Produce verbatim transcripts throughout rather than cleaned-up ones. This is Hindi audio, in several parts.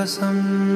कसम,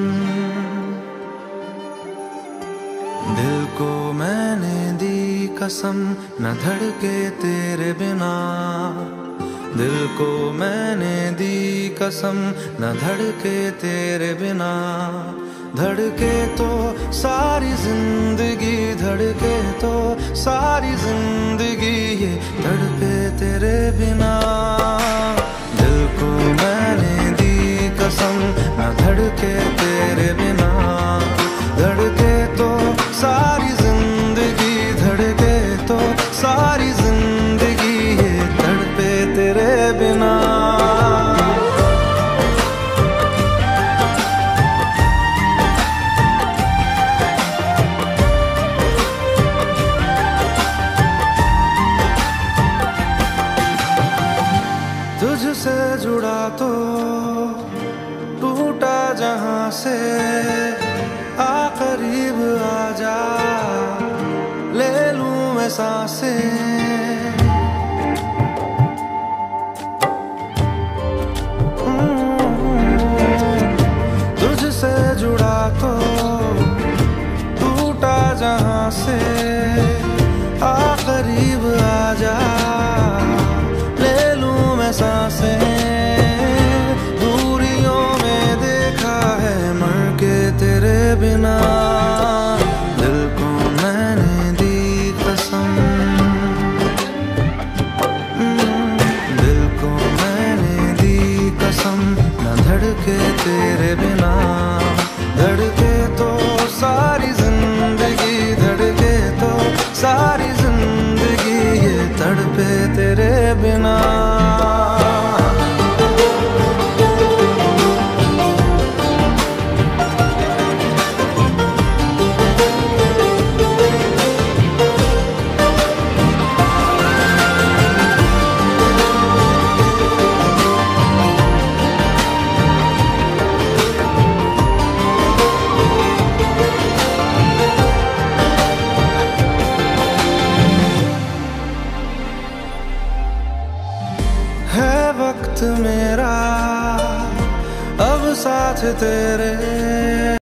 दिल को मैंने दी कसम, न धड़के तेरे बिना। दिल को मैंने दी कसम, न धड़के तेरे बिना। धड़के तो सारी जिंदगी, धड़के तो सारी जिंदगी, ये धड़के तेरे बिना। दिल को मैंने दी कसम, न धड़के तेरे बिना। धड़के तो सारी जिंदगी, धड़के तो सारी जिंदगी, ये तड़पे तेरे बिना। तुझसे जुड़ा तो टूटा जहां से, आ करीब आ जा, ले लूं मैं सांसें। तुझसे जुड़ा तो टूटा जहां से, आ करीब आ जा, ले लूं मैं सांसें। दूरियों में देखा है मर के तेरे बिना। दिल को मैंने दी कसम, दिल को मैंने दी कसम, न धड़के तेरे बिना। धड़के तो सारी जिंदगी, धड़के तो सारी जिंदगी, ये तड़पे तेरे बिना। है वक्त मेरा अब साथ तेरे।